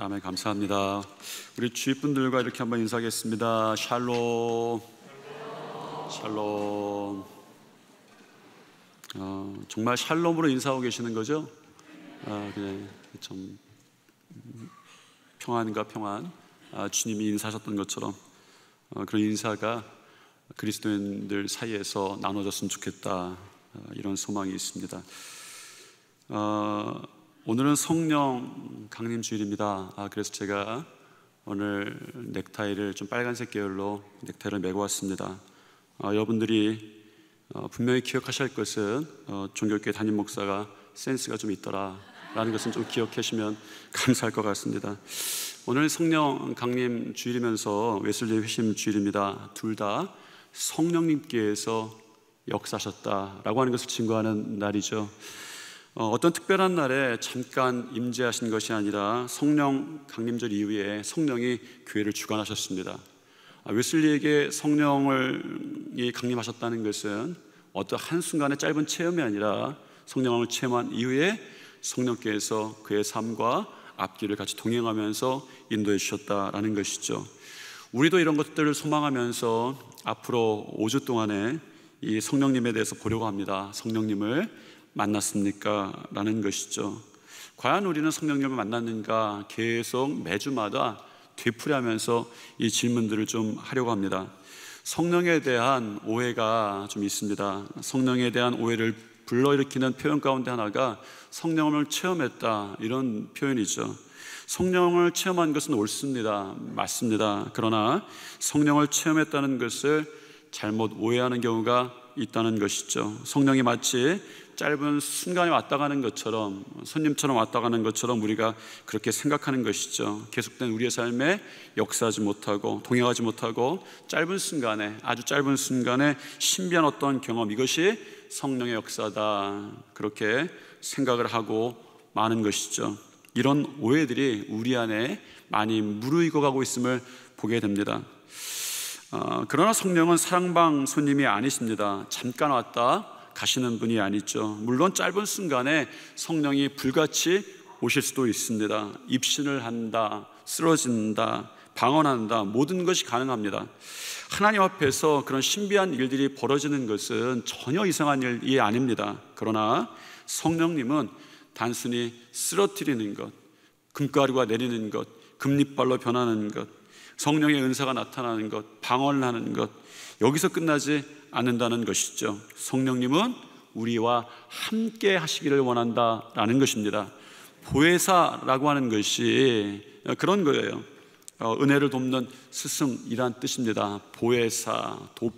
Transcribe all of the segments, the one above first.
아멘. 감사합니다. 우리 주위 분들과 이렇게 한번 인사하겠습니다. 샬롬. 샬롬. 정말 샬롬으로 인사하고 계시는 거죠? 그냥 좀 평안과 평안, 주님이 인사하셨던 것처럼 그런 인사가 그리스도인들 사이에서 나눠졌으면 좋겠다, 이런 소망이 있습니다. 오늘은 성령 강림 주일입니다. 그래서 제가 오늘 넥타이를 좀 빨간색 계열로 넥타이를 메고 왔습니다. 여러분들이 분명히 기억하실 것은 종교교회 담임 목사가 센스가 좀 있더라 라는 것은 좀 기억하시면 감사할 것 같습니다. 오늘 성령 강림 주일이면서 웨슬리 회심 주일입니다. 둘 다 성령님께서 역사하셨다라고 하는 것을 증거하는 날이죠. 어떤 특별한 날에 잠깐 임재하신 것이 아니라 성령 강림절 이후에 성령이 교회를 주관하셨습니다. 웨슬리에게 성령이 강림하셨다는 것은 어떤 한순간의 짧은 체험이 아니라 성령을 체험한 이후에 성령께서 그의 삶과 앞길을 같이 동행하면서 인도해 주셨다라는 것이죠. 우리도 이런 것들을 소망하면서 앞으로 5주 동안에 이 성령님에 대해서 보려고 합니다. 성령님을 만났습니까? 라는 것이죠. 과연 우리는 성령님을 만났는가? 계속 매주마다 되풀이하면서 이 질문들을 좀 하려고 합니다. 성령에 대한 오해가 좀 있습니다. 성령에 대한 오해를 불러일으키는 표현 가운데 하나가 성령을 체험했다, 이런 표현이죠. 성령을 체험한 것은 옳습니다. 맞습니다. 그러나 성령을 체험했다는 것을 잘못 오해하는 경우가 있다는 것이죠. 성령이 마치 짧은 순간에 왔다 가는 것처럼, 손님처럼 왔다 가는 것처럼 우리가 그렇게 생각하는 것이죠. 계속된 우리의 삶에 역사하지 못하고 동행하지 못하고 짧은 순간에, 아주 짧은 순간에 신비한 어떤 경험, 이것이 성령의 역사다, 그렇게 생각을 하고 마는 것이죠. 이런 오해들이 우리 안에 많이 무르익어 가고 있음을 보게 됩니다. 그러나 성령은 사랑방 손님이 아니십니다. 잠깐 왔다 가시는 분이 아니죠. 물론 짧은 순간에 성령이 불같이 오실 수도 있습니다. 입신을 한다, 쓰러진다, 방언한다, 모든 것이 가능합니다. 하나님 앞에서 그런 신비한 일들이 벌어지는 것은 전혀 이상한 일이 아닙니다. 그러나 성령님은 단순히 쓰러뜨리는 것, 금가루가 내리는 것, 금리발로 변하는 것, 성령의 은사가 나타나는 것, 방언을 하는 것, 여기서 끝나지 않는다는 것이죠. 성령님은 우리와 함께 하시기를 원한다라는 것입니다. 보혜사라고 하는 것이 그런 거예요. 은혜를 돕는 스승이란 뜻입니다. 보혜사,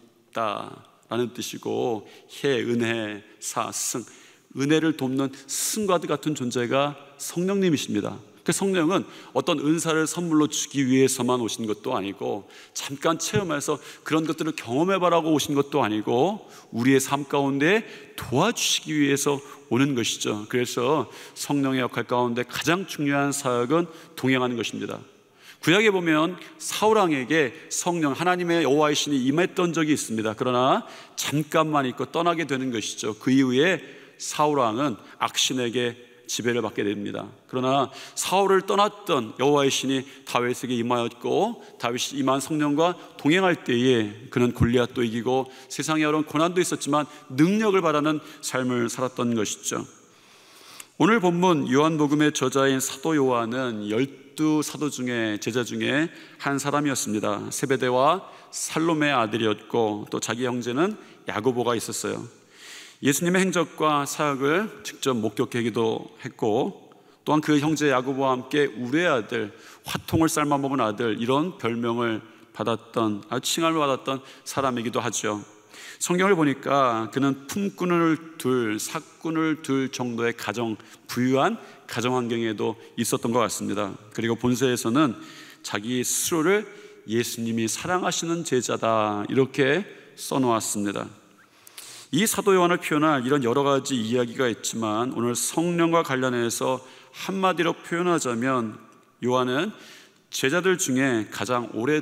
돕다라는 뜻이고, 은혜, 스승, 은혜를 돕는 스승과 같은 존재가 성령님이십니다. 그 성령은 어떤 은사를 선물로 주기 위해서만 오신 것도 아니고, 잠깐 체험해서 그런 것들을 경험해보라고 오신 것도 아니고, 우리의 삶 가운데 도와주시기 위해서 오는 것이죠. 그래서 성령의 역할 가운데 가장 중요한 사역은 동행하는 것입니다. 구약에 보면 사울왕에게 성령, 하나님의 여호와의 신이 임했던 적이 있습니다. 그러나 잠깐만 있고 떠나게 되는 것이죠. 그 이후에 사울왕은 악신에게 지배를 받게 됩니다. 그러나 사울을 떠났던 여호와의 신이 다윗에게 임하였고, 다윗이 임한 성령과 동행할 때에 그는 골리앗도 이기고 세상에 어려운 고난도 있었지만 능력을 바라는 삶을 살았던 것이죠. 오늘 본문 요한복음의 저자인 사도 요한은 12사도 중에, 제자 중에 한 사람이었습니다. 세베대와 살로메의 아들이었고, 또 자기 형제는 야고보가 있었어요. 예수님의 행적과 사역을 직접 목격하기도 했고, 또한 그 형제 야고보와 함께 우레의 아들, 화통을 삶아 먹은 아들, 이런 별명을 받았던, 칭함을 받았던 사람이기도 하죠. 성경을 보니까 그는 품꾼을 둘, 사꾼을 둘 정도의 부유한 가정 환경에도 있었던 것 같습니다. 그리고 본서에서는 자기 스스로를 예수님이 사랑하시는 제자다, 이렇게 써놓았습니다. 이 사도 요한을 표현할 이런 여러 가지 이야기가 있지만, 오늘 성령과 관련해서 한마디로 표현하자면 요한은 제자들 중에 가장 오래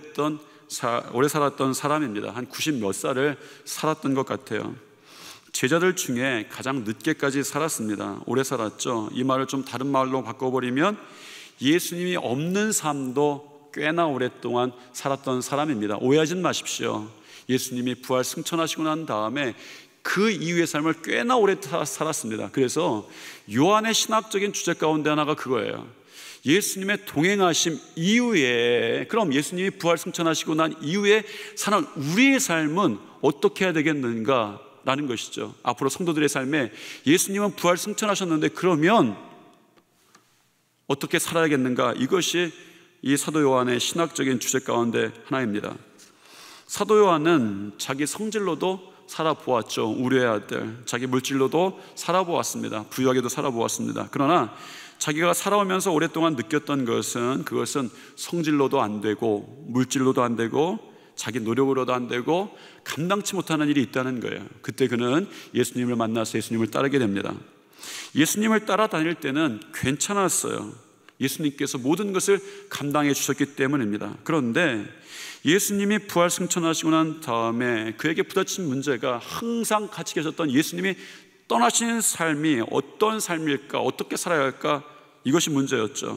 살았던 사람입니다. 한 90 몇 살을 살았던 것 같아요. 제자들 중에 가장 늦게까지 살았습니다. 오래 살았죠. 이 말을 좀 다른 말로 바꿔버리면 예수님이 없는 삶도 꽤나 오랫동안 살았던 사람입니다. 오해하지 마십시오. 예수님이 부활 승천하시고 난 다음에 그 이후의 삶을 꽤나 오래 살았습니다. 그래서 요한의 신학적인 주제 가운데 하나가 그거예요. 예수님의 동행하심 이후에, 그럼 예수님이 부활 승천하시고 난 이후에 사는 우리의 삶은 어떻게 해야 되겠는가 라는 것이죠. 앞으로 성도들의 삶에 예수님은 부활 승천하셨는데 그러면 어떻게 살아야겠는가, 이것이 이 사도 요한의 신학적인 주제 가운데 하나입니다. 사도 요한은 자기 성질로도 살아보았죠. 우리의 아들, 자기 물질로도 살아보았습니다. 부유하게도 살아보았습니다. 그러나 자기가 살아오면서 오랫동안 느꼈던 것은, 그것은 성질로도 안 되고 물질로도 안 되고 자기 노력으로도 안 되고 감당치 못하는 일이 있다는 거예요. 그때 그는 예수님을 만나서 예수님을 따르게 됩니다. 예수님을 따라다닐 때는 괜찮았어요. 예수님께서 모든 것을 감당해 주셨기 때문입니다. 그런데 예수님이 부활 승천하시고 난 다음에 그에게 부딪힌 문제가, 항상 같이 계셨던 예수님이 떠나신 삶이 어떤 삶일까, 어떻게 살아야 할까, 이것이 문제였죠.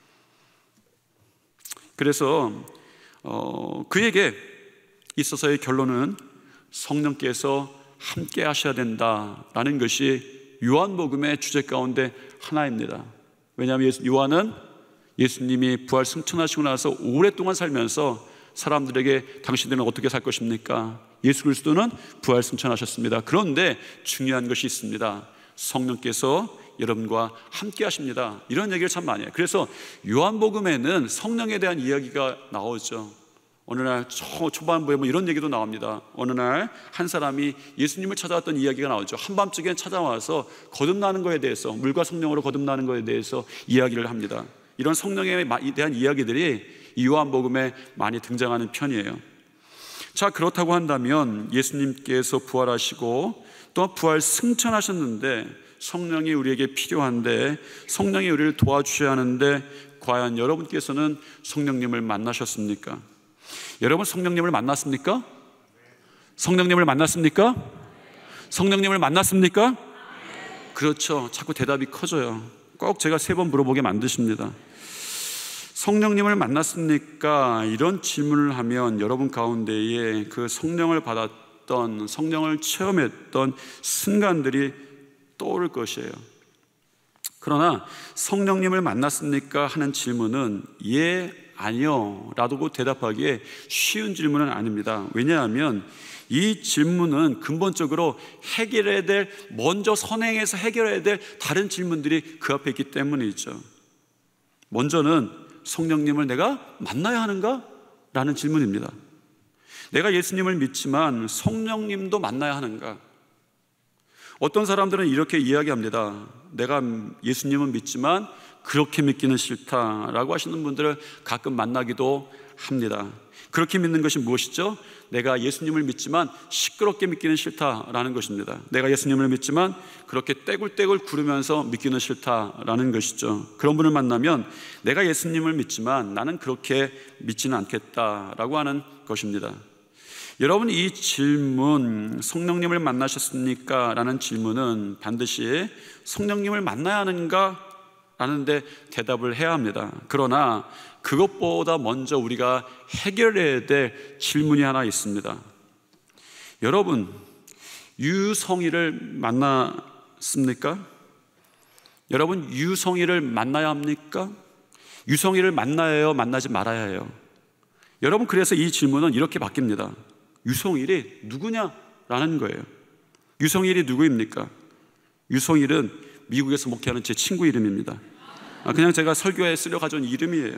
그래서 그에게 있어서의 결론은 성령께서 함께 하셔야 된다라는 것이 요한복음의 주제 가운데 하나입니다. 왜냐하면 요한은 예수님이 부활 승천하시고 나서 오랫동안 살면서 사람들에게 당신들은 어떻게 살 것입니까? 예수 그리스도는 부활 승천하셨습니다. 그런데 중요한 것이 있습니다. 성령께서 여러분과 함께 하십니다. 이런 얘기를 참 많이 해요. 그래서 요한복음에는 성령에 대한 이야기가 나오죠. 어느 날 초반부에 뭐 이런 얘기도 나옵니다. 어느 날 한 사람이 예수님을 찾아왔던 이야기가 나오죠. 한밤중에 찾아와서 거듭나는 것에 대해서, 물과 성령으로 거듭나는 것에 대해서 이야기를 합니다. 이런 성령에 대한 이야기들이 이 요한복음에 많이 등장하는 편이에요. 자, 그렇다고 한다면 예수님께서 부활하시고 또 부활 승천하셨는데 성령이 우리에게 필요한데, 성령이 우리를 도와주셔야 하는데, 과연 여러분께서는 성령님을 만나셨습니까? 여러분 성령님을 만났습니까? 성령님을 만났습니까? 성령님을 만났습니까? 그렇죠. 자꾸 대답이 커져요. 꼭 제가 3번 물어보게 만드십니다. 성령님을 만났습니까? 이런 질문을 하면 여러분 가운데에 그 성령을 받았던, 성령을 체험했던 순간들이 떠오를 것이에요. 그러나 성령님을 만났습니까? 하는 질문은 예, 아니요 라고 대답하기에 쉬운 질문은 아닙니다. 왜냐하면 이 질문은 근본적으로 해결해야 될, 먼저 선행해서 해결해야 될 다른 질문들이 그 앞에 있기 때문이죠. 먼저는 성령님을 내가 만나야 하는가? 라는 질문입니다. 내가 예수님을 믿지만 성령님도 만나야 하는가? 어떤 사람들은 이렇게 이야기합니다. 내가 예수님은 믿지만 그렇게 믿기는 싫다라고 하시는 분들을 가끔 만나기도 합니다. 그렇게 믿는 것이 무엇이죠? 내가 예수님을 믿지만 시끄럽게 믿기는 싫다라는 것입니다. 내가 예수님을 믿지만 그렇게 떼굴떼굴 구르면서 믿기는 싫다라는 것이죠. 그런 분을 만나면 내가 예수님을 믿지만 나는 그렇게 믿지는 않겠다라고 하는 것입니다. 여러분, 이 질문, 성령님을 만나셨습니까? 라는 질문은 반드시 성령님을 만나야 하는가? 라는데 대답을 해야 합니다. 그러나 그것보다 먼저 우리가 해결해야 될 질문이 하나 있습니다. 여러분, 유성희를 만났습니까? 여러분, 유성희를 만나야 합니까? 유성희를 만나야 해요? 만나지 말아야 해요? 여러분, 그래서 이 질문은 이렇게 바뀝니다. 유성일이 누구냐라는 거예요. 유성일이 누구입니까? 유성일은 미국에서 목회하는 제 친구 이름입니다. 그냥 제가 설교에 쓰려 가져온 이름이에요.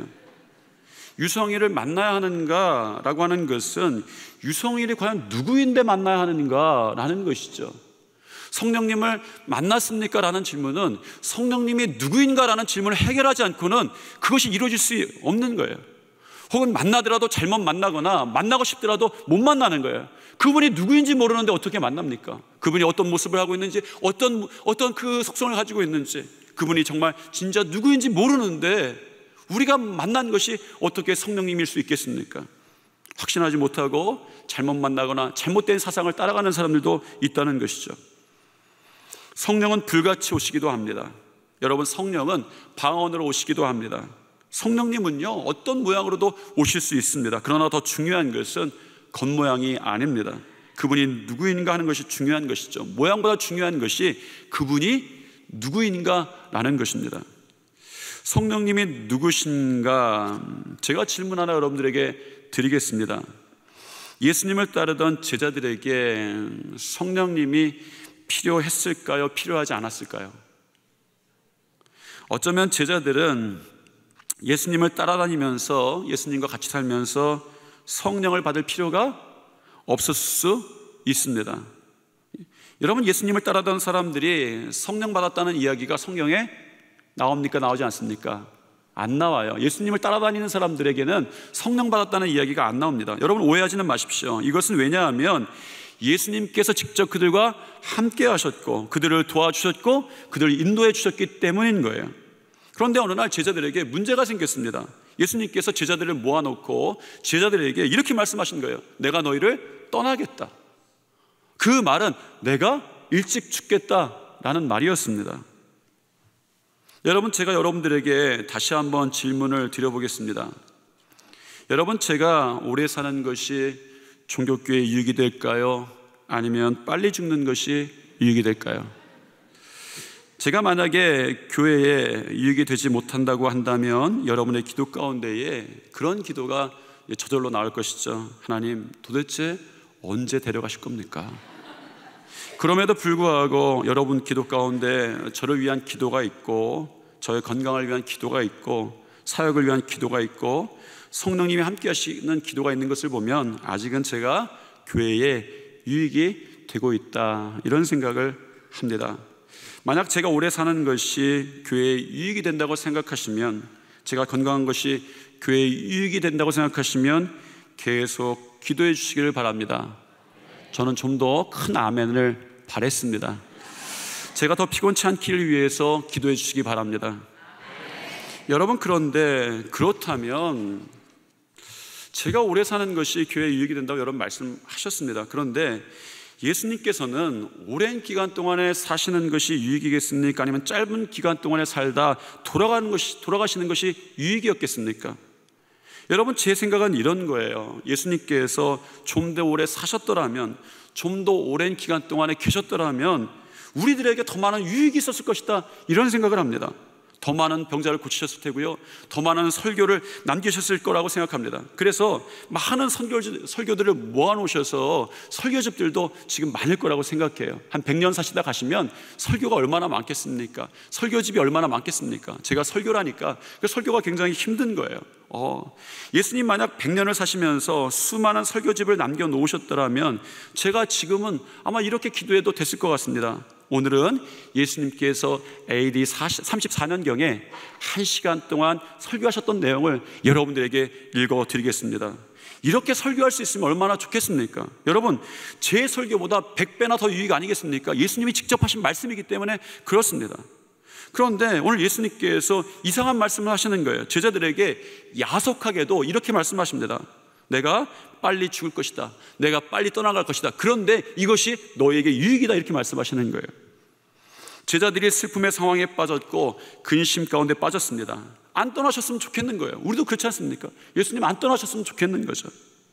유성일을 만나야 하는가 라고 하는 것은 유성일이 과연 누구인데 만나야 하는가 라는 것이죠. 성령님을 만났습니까? 라는 질문은 성령님이 누구인가 라는 질문을 해결하지 않고는 그것이 이루어질 수 없는 거예요. 혹은 만나더라도 잘못 만나거나 만나고 싶더라도 못 만나는 거예요. 그분이 누구인지 모르는데 어떻게 만납니까? 그분이 어떤 모습을 하고 있는지, 어떤 그 속성을 가지고 있는지, 그분이 정말 진짜 누구인지 모르는데 우리가 만난 것이 어떻게 성령님일 수 있겠습니까? 확신하지 못하고 잘못 만나거나 잘못된 사상을 따라가는 사람들도 있다는 것이죠. 성령은 불같이 오시기도 합니다. 여러분, 성령은 방언으로 오시기도 합니다. 성령님은요, 어떤 모양으로도 오실 수 있습니다. 그러나 더 중요한 것은 겉모양이 아닙니다. 그분이 누구인가 하는 것이 중요한 것이죠. 모양보다 중요한 것이 그분이 누구인가라는 것입니다. 성령님이 누구신가? 제가 질문 하나 여러분들에게 드리겠습니다. 예수님을 따르던 제자들에게 성령님이 필요했을까요? 필요하지 않았을까요? 어쩌면 제자들은 예수님을 따라다니면서 예수님과 같이 살면서 성령을 받을 필요가 없었을 수 있습니다. 여러분, 예수님을 따라다니던 사람들이 성령 받았다는 이야기가 성경에 나옵니까? 나오지 않습니까? 안 나와요. 예수님을 따라다니는 사람들에게는 성령 받았다는 이야기가 안 나옵니다. 여러분, 오해하지는 마십시오. 이것은 왜냐하면 예수님께서 직접 그들과 함께 하셨고 그들을 도와주셨고 그들을 인도해 주셨기 때문인 거예요. 그런데 어느 날 제자들에게 문제가 생겼습니다. 예수님께서 제자들을 모아놓고 제자들에게 이렇게 말씀하신 거예요. 내가 너희를 떠나겠다. 그 말은 내가 일찍 죽겠다라는 말이었습니다. 여러분, 제가 여러분들에게 다시 한번 질문을 드려보겠습니다. 여러분, 제가 오래 사는 것이 종교교회에 유익이 될까요? 아니면 빨리 죽는 것이 유익이 될까요? 제가 만약에 교회에 유익이 되지 못한다고 한다면 여러분의 기도 가운데에 그런 기도가 저절로 나올 것이죠. 하나님, 도대체 언제 데려가실 겁니까? 그럼에도 불구하고 여러분 기도 가운데 저를 위한 기도가 있고 저의 건강을 위한 기도가 있고 사역을 위한 기도가 있고 성령님이 함께 하시는 기도가 있는 것을 보면 아직은 제가 교회에 유익이 되고 있다, 이런 생각을 합니다. 만약 제가 오래 사는 것이 교회에 유익이 된다고 생각하시면, 제가 건강한 것이 교회에 유익이 된다고 생각하시면 계속 기도해 주시기를 바랍니다. 저는 좀 더 큰 아멘을 바랬습니다. 제가 더 피곤치 않기를 위해서 기도해 주시기 바랍니다. 여러분, 그런데 그렇다면 제가 오래 사는 것이 교회에 유익이 된다고 여러분 말씀하셨습니다. 그런데 예수님께서는 오랜 기간 동안에 사시는 것이 유익이겠습니까? 아니면 짧은 기간 동안에 살다 돌아가시는 것이 유익이었겠습니까? 여러분, 제 생각은 이런 거예요. 예수님께서 좀 더 오래 사셨더라면, 좀 더 오랜 기간 동안에 계셨더라면 우리들에게 더 많은 유익이 있었을 것이다, 이런 생각을 합니다. 더 많은 병자를 고치셨을 테고요, 더 많은 설교를 남기셨을 거라고 생각합니다. 그래서 많은 설교들을 모아놓으셔서 설교집들도 지금 많을 거라고 생각해요. 한 100년 사시다 가시면 설교가 얼마나 많겠습니까? 설교집이 얼마나 많겠습니까? 제가 설교라니까 그 설교가 굉장히 힘든 거예요. 예수님 만약 100년을 사시면서 수많은 설교집을 남겨놓으셨더라면 제가 지금은 아마 이렇게 기도해도 됐을 것 같습니다. 오늘은 예수님께서 AD 34년경에 1시간 동안 설교하셨던 내용을 여러분들에게 읽어드리겠습니다. 이렇게 설교할 수 있으면 얼마나 좋겠습니까? 여러분, 제 설교보다 100배나 더 유익 아니겠습니까? 예수님이 직접 하신 말씀이기 때문에 그렇습니다. 그런데 오늘 예수님께서 이상한 말씀을 하시는 거예요. 제자들에게 야속하게도 이렇게 말씀하십니다. 내가 빨리 죽을 것이다, 내가 빨리 떠나갈 것이다, 그런데 이것이 너에게 유익이다, 이렇게 말씀하시는 거예요. 제자들이 슬픔의 상황에 빠졌고 근심 가운데 빠졌습니다. 안 떠나셨으면 좋겠는 거예요. 우리도 그렇지 않습니까? 예수님 안 떠나셨으면 좋겠는 거죠.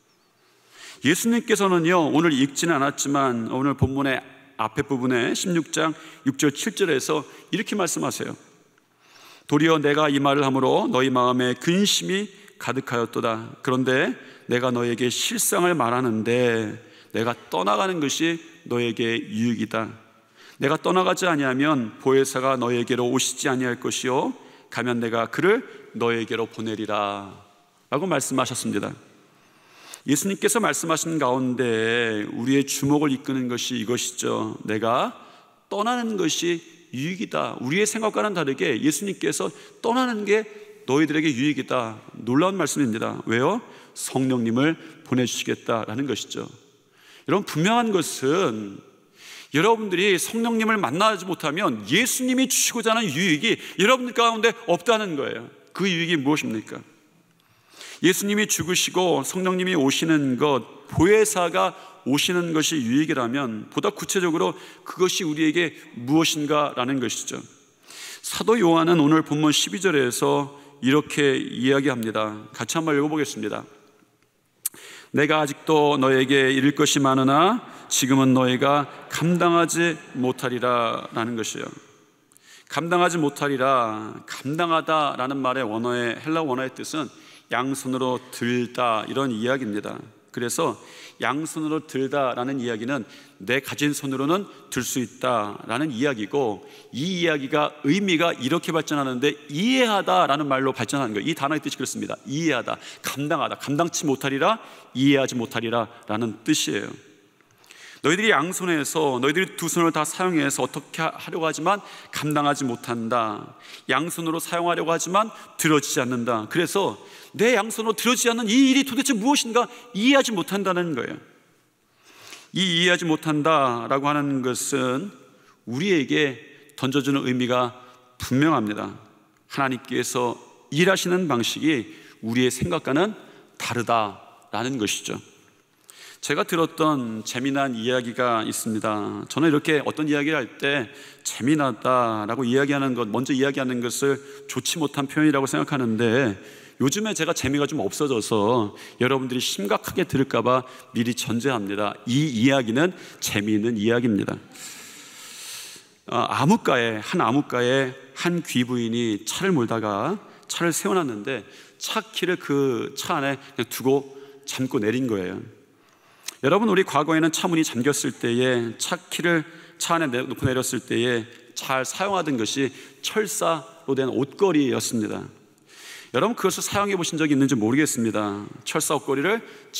예수님께서는요, 오늘 읽지는 않았지만 오늘 본문의 앞에 부분에 16장 6절 7절에서 이렇게 말씀하세요. 도리어 내가 이 말을 함으로 너희 마음에 근심이 가득하였도다. 그런데 내가 너에게 실상을 말하는데 내가 떠나가는 것이 너에게 유익이다. 내가 떠나가지 아니하면 보혜사가 너에게로 오시지 아니할 것이요 가면 내가 그를 너에게로 보내리라 라고 말씀하셨습니다. 예수님께서 말씀하신 가운데 우리의 주목을 이끄는 것이 이것이죠. 내가 떠나는 것이 유익이다. 우리의 생각과는 다르게 예수님께서 떠나는 게 너희들에게 유익이다. 놀라운 말씀입니다. 왜요? 성령님을 보내주시겠다라는 것이죠. 여러분, 분명한 것은 여러분들이 성령님을 만나지 못하면 예수님이 주시고자 하는 유익이 여러분들 가운데 없다는 거예요. 그 유익이 무엇입니까? 예수님이 죽으시고 성령님이 오시는 것, 보혜사가 오시는 것이 유익이라면 보다 구체적으로 그것이 우리에게 무엇인가라는 것이죠. 사도 요한은 오늘 본문 12절에서 이렇게 이야기합니다. 같이 한번 읽어보겠습니다. 내가 아직도 너에게 이를 것이 많으나 지금은 너희가 감당하지 못하리라 라는 것이에요. 감당하지 못하리라, 감당하다라는 말의 원어의 헬라 원어의 뜻은 양손으로 들다 이런 이야기입니다. 그래서 양손으로 들다라는 이야기는 내 가진 손으로는 들 수 있다라는 이야기고, 이 이야기가 의미가 이렇게 발전하는데 이해하다라는 말로 발전하는 거예요. 이 단어의 뜻이 그렇습니다. 이해하다, 감당하다, 감당치 못하리라, 이해하지 못하리라 라는 뜻이에요. 너희들이 양손에서 너희들이 두 손을 다 사용해서 어떻게 하려고 하지만 감당하지 못한다. 양손으로 사용하려고 하지만 들어지지 않는다. 그래서 내 양손으로 들어지지 않는 이 일이 도대체 무엇인가 이해하지 못한다는 거예요. 이 이해하지 못한다라고 하는 것은 우리에게 던져주는 의미가 분명합니다. 하나님께서 일하시는 방식이 우리의 생각과는 다르다라는 것이죠. 제가 들었던 재미난 이야기가 있습니다. 저는 이렇게 어떤 이야기를 할 때 재미나다라고 이야기하는 것, 먼저 이야기하는 것을 좋지 못한 표현이라고 생각하는데, 요즘에 제가 재미가 좀 없어져서 여러분들이 심각하게 들을까봐 미리 전제합니다. 이 이야기는 재미있는 이야기입니다. 암흑가에 한 귀부인이 차를 몰다가 차를 세워놨는데 차 키를 그 차 안에 그냥 두고 잠고 내린 거예요. 여러분, 우리 과거에는 차 문이 잠겼을 때에 차 키를 차 안에 놓고 내렸을 때에 잘 사용하던 것이 철사로 된 옷걸이였습니다. 여러분, 그것을 사용해 보신 적이 있는지 모르겠습니다. 철사 옷걸이를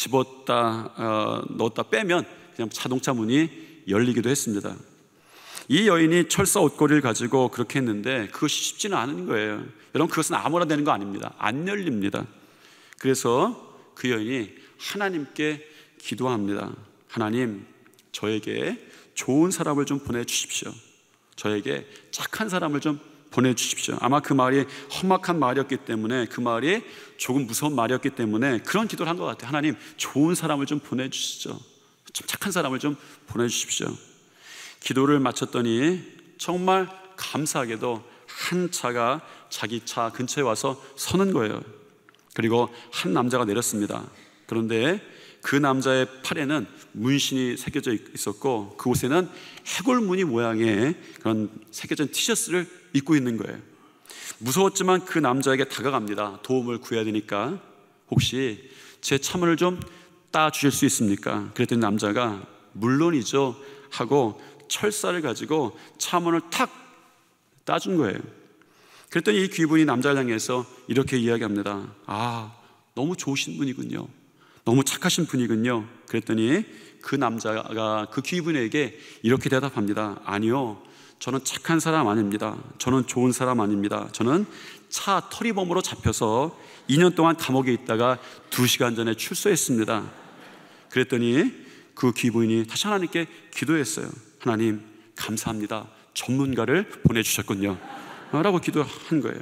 집었다 넣었다 빼면 그냥 자동차 문이 열리기도 했습니다. 이 여인이 철사 옷걸이를 가지고 그렇게 했는데 그것이 쉽지는 않은 거예요. 여러분, 그것은 아무나 되는 거 아닙니다. 안 열립니다. 그래서 그 여인이 하나님께 기도합니다. 하나님, 저에게 좋은 사람을 좀 보내주십시오. 저에게 착한 사람을 좀 보내주십시오. 아마 그 말이 험악한 말이었기 때문에, 그 말이 조금 무서운 말이었기 때문에 그런 기도를 한 것 같아요. 하나님, 좋은 사람을 좀 보내주시죠. 좀 착한 사람을 좀 보내주십시오. 기도를 마쳤더니 정말 감사하게도 한 차가 자기 차 근처에 와서 서는 거예요. 그리고 한 남자가 내렸습니다. 그런데 그 남자의 팔에는 문신이 새겨져 있었고, 그곳에는 해골무늬 모양의 그런 새겨진 티셔츠를 입고 있는 거예요. 무서웠지만 그 남자에게 다가갑니다. 도움을 구해야 되니까. 혹시 제 차문을 좀 따주실 수 있습니까? 그랬더니 남자가 물론이죠 하고 철사를 가지고 차문을 탁 따준 거예요. 그랬더니 이 귀부인이 남자를 향해서 이렇게 이야기합니다. 아, 너무 좋으신 분이군요. 너무 착하신 분이군요. 그랬더니 그 남자가 그 귀부인에게 이렇게 대답합니다. 아니요, 저는 착한 사람 아닙니다. 저는 좋은 사람 아닙니다. 저는 차 터리범으로 잡혀서 2년 동안 감옥에 있다가 2시간 전에 출소했습니다. 그랬더니 그 귀부인이 다시 하나님께 기도했어요. 하나님, 감사합니다. 전문가를 보내주셨군요 라고 기도한 거예요.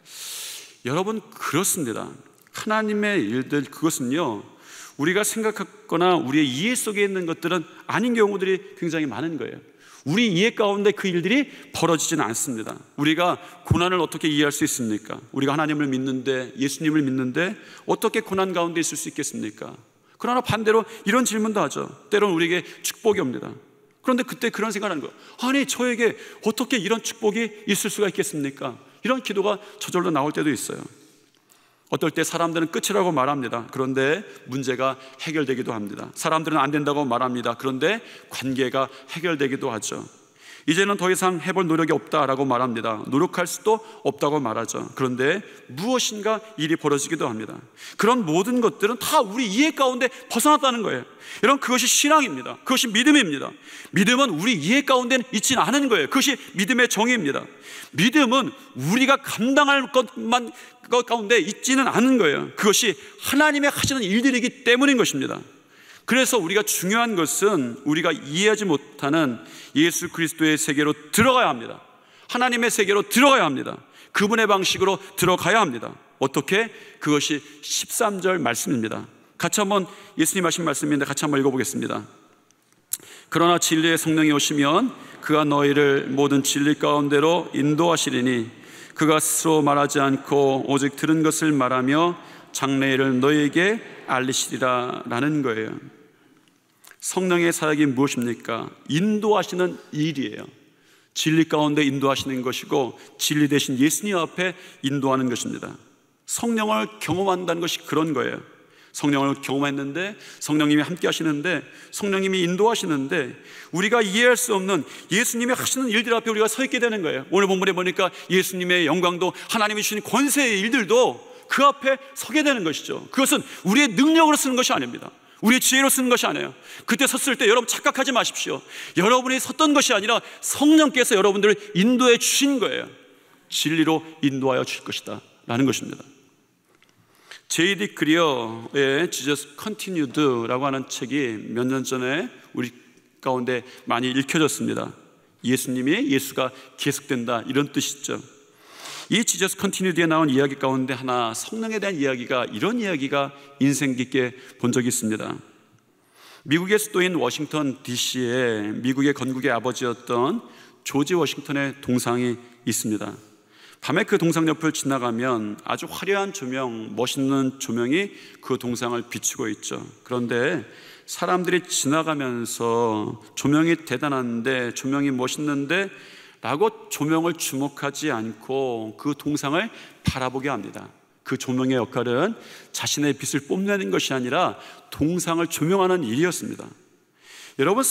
여러분, 그렇습니다. 하나님의 일들, 그것은요, 우리가 생각하거나 우리의 이해 속에 있는 것들은 아닌 경우들이 굉장히 많은 거예요. 우리 이해 가운데 그 일들이 벌어지지는 않습니다. 우리가 고난을 어떻게 이해할 수 있습니까? 우리가 하나님을 믿는데, 예수님을 믿는데 어떻게 고난 가운데 있을 수 있겠습니까? 그러나 반대로 이런 질문도 하죠. 때로는 우리에게 축복이 옵니다. 그런데 그때 그런 생각을 하는 거예요. 아니, 저에게 어떻게 이런 축복이 있을 수가 있겠습니까? 이런 기도가 저절로 나올 때도 있어요. 어떨 때 사람들은 끝이라고 말합니다. 그런데 문제가 해결되기도 합니다. 사람들은 안 된다고 말합니다. 그런데 관계가 해결되기도 하죠. 이제는 더 이상 해볼 노력이 없다라고 말합니다. 노력할 수도 없다고 말하죠. 그런데 무엇인가 일이 벌어지기도 합니다. 그런 모든 것들은 다 우리 이해 가운데 벗어났다는 거예요. 여러분, 그것이 신앙입니다. 그것이 믿음입니다. 믿음은 우리 이해 가운데는 있지는 않은 거예요. 그것이 믿음의 정의입니다. 믿음은 우리가 감당할 것 가운데 있지는 않은 거예요. 그것이 하나님의 하시는 일들이기 때문인 것입니다. 그래서 우리가 중요한 것은 우리가 이해하지 못하는 예수 그리스도의 세계로 들어가야 합니다. 하나님의 세계로 들어가야 합니다. 그분의 방식으로 들어가야 합니다. 어떻게? 그것이 13절 말씀입니다. 같이 한번, 예수님 하신 말씀인데 같이 한번 읽어보겠습니다. 그러나 진리의 성령이 오시면 그가 너희를 모든 진리 가운데로 인도하시리니 그가 스스로 말하지 않고 오직 들은 것을 말하며 장래일을 너희에게 알리시리라 라는 거예요. 성령의 사역이 무엇입니까? 인도하시는 일이에요. 진리 가운데 인도하시는 것이고 진리 대신 예수님 앞에 인도하는 것입니다. 성령을 경험한다는 것이 그런 거예요. 성령을 경험했는데 성령님이 함께 하시는데 성령님이 인도하시는데 우리가 이해할 수 없는 예수님이 하시는 일들 앞에 우리가 서 있게 되는 거예요. 오늘 본문에 보니까 예수님의 영광도 하나님이 주신 권세의 일들도 그 앞에 서게 되는 것이죠. 그것은 우리의 능력으로 쓰는 것이 아닙니다. 우리의 지혜로 쓰는 것이 아니에요. 그때 섰을 때 여러분 착각하지 마십시오. 여러분이 섰던 것이 아니라 성령께서 여러분들을 인도해 주신 거예요. 진리로 인도하여 주실 것이다 라는 것입니다. J.D. 그리어의 Jesus Continued라고 하는 책이 몇 년 전에 우리 가운데 많이 읽혀졌습니다. 예수가 계속된다 이런 뜻이죠. 이 Jesus Continued에 나온 이야기 가운데 하나, 성령에 대한 이야기가, 이런 이야기가 인생 깊게 본 적이 있습니다. 미국의 수도인 워싱턴 DC에 미국의 건국의 아버지였던 조지 워싱턴의 동상이 있습니다. 밤에 그 동상 옆을 지나가면 아주 화려한 조명, 멋있는 조명이 그 동상을 비추고 있죠. 그런데 사람들이 지나가면서 조명이 대단한데, 조명이 멋있는데 라고 조명을 주목하지 않고 그 동상을 바라보게 합니다. 그 조명의 역할은 자신의 빛을 뽐내는 것이 아니라 동상을 조명하는 일이었습니다. 여러분,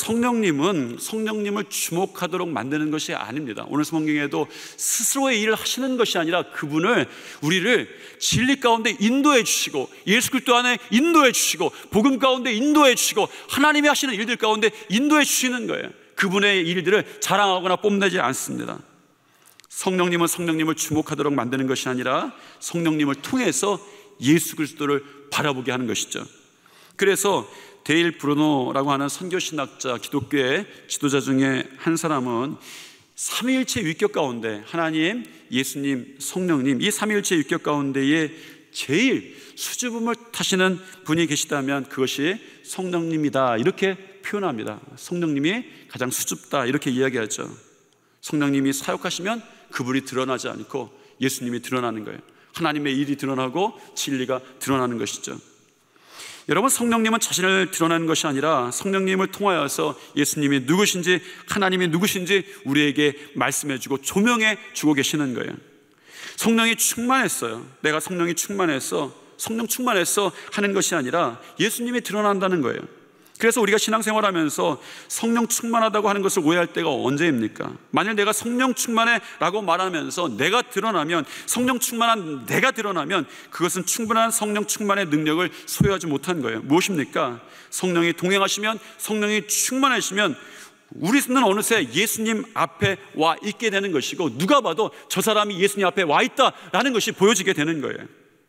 성령님을 주목하도록 만드는 것이 아닙니다. 오늘 성경에도 스스로의 일을 하시는 것이 아니라 우리를 진리 가운데 인도해 주시고 예수 그리스도 안에 인도해 주시고 복음 가운데 인도해 주시고 하나님이 하시는 일들 가운데 인도해 주시는 거예요. 그분의 일들을 자랑하거나 뽐내지 않습니다. 성령님은 성령님을 주목하도록 만드는 것이 아니라 성령님을 통해서 예수 그리스도를 바라보게 하는 것이죠. 그래서 데일 브루노라고 하는 선교신학자, 기독교의 지도자 중에 한 사람은 삼위일체 위격 가운데 하나님, 예수님, 성령님, 이 삼위일체 위격 가운데에 제일 수줍음을 타시는 분이 계시다면 그것이 성령님이다 이렇게 표현합니다. 성령님이 가장 수줍다 이렇게 이야기하죠. 성령님이 사역하시면 그분이 드러나지 않고 예수님이 드러나는 거예요. 하나님의 일이 드러나고 진리가 드러나는 것이죠. 여러분, 성령님은 자신을 드러내는 것이 아니라 성령님을 통하여서 예수님이 누구신지, 하나님이 누구신지 우리에게 말씀해주고 조명해 주고 계시는 거예요. 성령이 충만했어요. 내가 성령이 충만해서, 성령 충만해서 하는 것이 아니라 예수님이 드러난다는 거예요. 그래서 우리가 신앙생활하면서 성령 충만하다고 하는 것을 오해할 때가 언제입니까? 만일 내가 성령 충만해 라고 말하면서 내가 드러나면, 성령 충만한 내가 드러나면 그것은 충분한 성령 충만의 능력을 소유하지 못한 거예요. 무엇입니까? 성령이 동행하시면, 성령이 충만하시면 우리는 어느새 예수님 앞에 와 있게 되는 것이고 누가 봐도 저 사람이 예수님 앞에 와 있다라는 것이 보여지게 되는 거예요.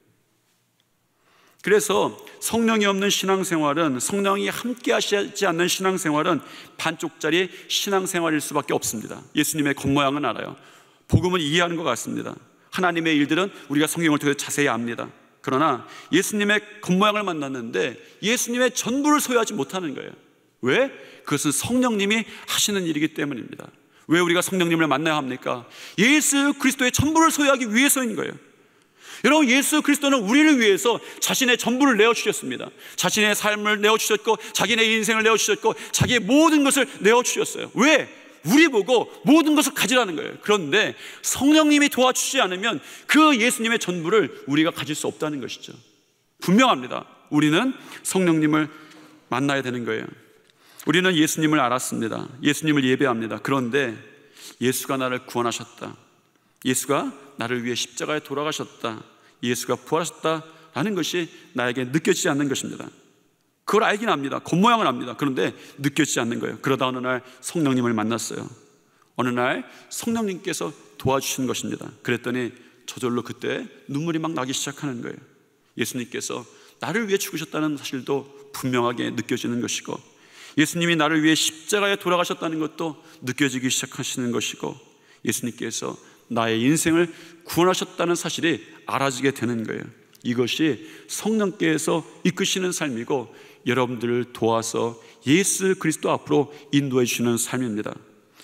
그래서 성령이 없는 신앙생활은, 성령이 함께 하시지 않는 신앙생활은 반쪽짜리 신앙생활일 수밖에 없습니다. 예수님의 겉모양은 알아요. 복음은 이해하는 것 같습니다. 하나님의 일들은 우리가 성경을 통해서 자세히 압니다. 그러나 예수님의 겉모양을 만났는데 예수님의 전부를 소유하지 못하는 거예요. 왜? 그것은 성령님이 하시는 일이기 때문입니다. 왜 우리가 성령님을 만나야 합니까? 예수 그리스도의 전부를 소유하기 위해서인 거예요. 여러분, 예수 그리스도는 우리를 위해서 자신의 전부를 내어주셨습니다. 자신의 삶을 내어주셨고 자기의 인생을 내어주셨고 자기의 모든 것을 내어주셨어요. 왜? 우리 보고 모든 것을 가지라는 거예요. 그런데 성령님이 도와주지 않으면 그 예수님의 전부를 우리가 가질 수 없다는 것이죠. 분명합니다. 우리는 성령님을 만나야 되는 거예요. 우리는 예수님을 알았습니다. 예수님을 예배합니다. 그런데 예수가 나를 구원하셨다, 예수가 나를 위해 십자가에 돌아가셨다, 예수가 부활하셨다라는 것이 나에게 느껴지지 않는 것입니다. 그걸 알긴 압니다. 겉모양은 압니다. 그런데 느껴지지 않는 거예요. 그러다 어느 날 성령님을 만났어요. 어느 날 성령님께서 도와주신 것입니다. 그랬더니 저절로 그때 눈물이 막 나기 시작하는 거예요. 예수님께서 나를 위해 죽으셨다는 사실도 분명하게 느껴지는 것이고, 예수님이 나를 위해 십자가에 돌아가셨다는 것도 느껴지기 시작하시는 것이고, 예수님께서 나의 인생을 구원하셨다는 사실이 알아지게 되는 거예요. 이것이 성령께서 이끄시는 삶이고 여러분들을 도와서 예수 그리스도 앞으로 인도해 주시는 삶입니다.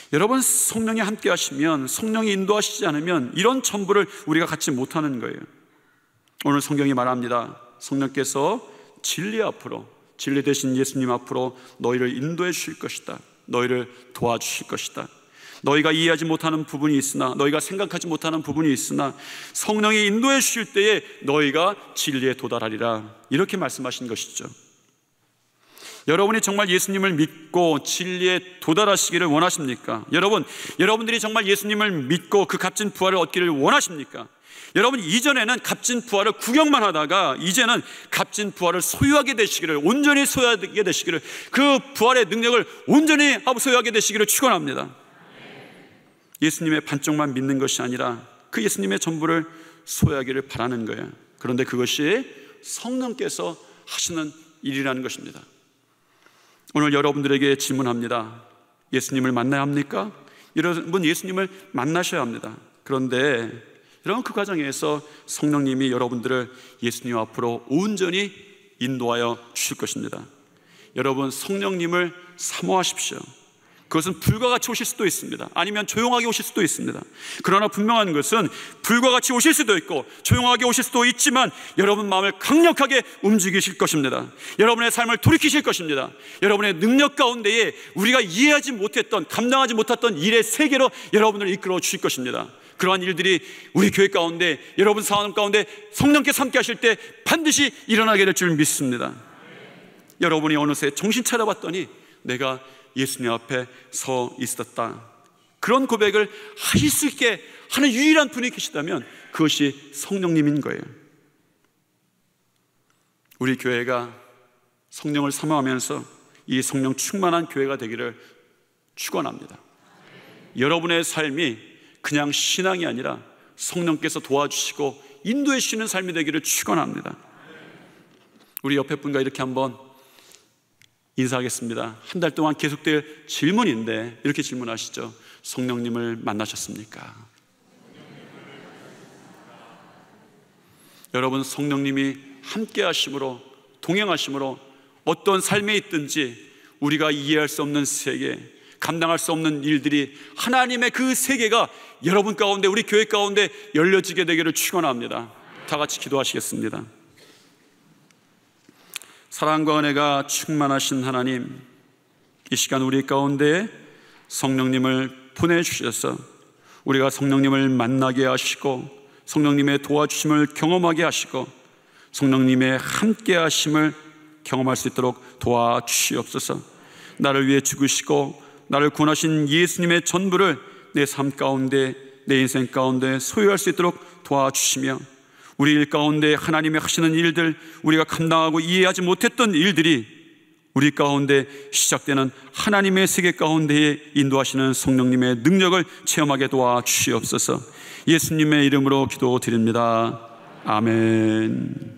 여러분, 성령이 함께 하시면, 성령이 인도하시지 않으면 이런 전부를 우리가 갖지 못하는 거예요. 오늘 성경이 말합니다. 성령께서 진리 앞으로, 진리 되신 예수님 앞으로 너희를 인도해 주실 것이다. 너희를 도와주실 것이다. 너희가 이해하지 못하는 부분이 있으나, 너희가 생각하지 못하는 부분이 있으나 성령이 인도해 주실 때에 너희가 진리에 도달하리라, 이렇게 말씀하신 것이죠. 여러분이 정말 예수님을 믿고 진리에 도달하시기를 원하십니까? 여러분들이 정말 예수님을 믿고 그 값진 부활을 얻기를 원하십니까? 여러분, 이전에는 값진 부활을 구경만 하다가 이제는 값진 부활을 소유하게 되시기를, 온전히 소유하게 되시기를, 그 부활의 능력을 온전히 소유하게 되시기를 축원합니다. 예수님의 반쪽만 믿는 것이 아니라 그 예수님의 전부를 소유하기를 바라는 거예요. 그런데 그것이 성령께서 하시는 일이라는 것입니다. 오늘 여러분들에게 질문합니다. 예수님을 만나야 합니까? 여러분, 예수님을 만나셔야 합니다. 그런데 여러분, 그 과정에서 성령님이 여러분들을 예수님 앞으로 온전히 인도하여 주실 것입니다. 여러분, 성령님을 사모하십시오. 그것은 불과 같이 오실 수도 있습니다. 아니면 조용하게 오실 수도 있습니다. 그러나 분명한 것은 불과 같이 오실 수도 있고 조용하게 오실 수도 있지만 여러분 마음을 강력하게 움직이실 것입니다. 여러분의 삶을 돌이키실 것입니다. 여러분의 능력 가운데에 우리가 이해하지 못했던, 감당하지 못했던 일의 세계로 여러분을 이끌어 주실 것입니다. 그러한 일들이 우리 교회 가운데, 여러분 상황 가운데 성령께서 함께 하실 때 반드시 일어나게 될 줄 믿습니다. 여러분이 어느새 정신 차려봤더니 내가 예수님 앞에 서 있었다, 그런 고백을 하실 수 있게 하는 유일한 분이 계시다면 그것이 성령님인 거예요. 우리 교회가 성령을 사모하면서 이 성령 충만한 교회가 되기를 축원합니다. 여러분의 삶이 그냥 신앙이 아니라 성령께서 도와주시고 인도해 주시는 삶이 되기를 축원합니다. 우리 옆에 분과 이렇게 한번 인사하겠습니다. 한 달 동안 계속될 질문인데 이렇게 질문하시죠. 성령님을 만나셨습니까? 여러분, 성령님이 함께 하심으로, 동행하심으로 어떤 삶에 있든지 우리가 이해할 수 없는 세계, 감당할 수 없는 일들이, 하나님의 그 세계가 여러분 가운데, 우리 교회 가운데 열려지게 되기를 축원합니다. 다 같이 기도하시겠습니다. 사랑과 은혜가 충만하신 하나님, 이 시간 우리 가운데 성령님을 보내주셔서 우리가 성령님을 만나게 하시고 성령님의 도와주심을 경험하게 하시고 성령님의 함께 하심을 경험할 수 있도록 도와주시옵소서. 나를 위해 죽으시고 나를 구원하신 예수님의 전부를 내 삶 가운데, 내 인생 가운데 소유할 수 있도록 도와주시며 우리 일 가운데 하나님이 하시는 일들, 우리가 감당하고 이해하지 못했던 일들이 우리 가운데 시작되는 하나님의 세계 가운데에 인도하시는 성령님의 능력을 체험하게 도와주시옵소서. 예수님의 이름으로 기도드립니다. 아멘.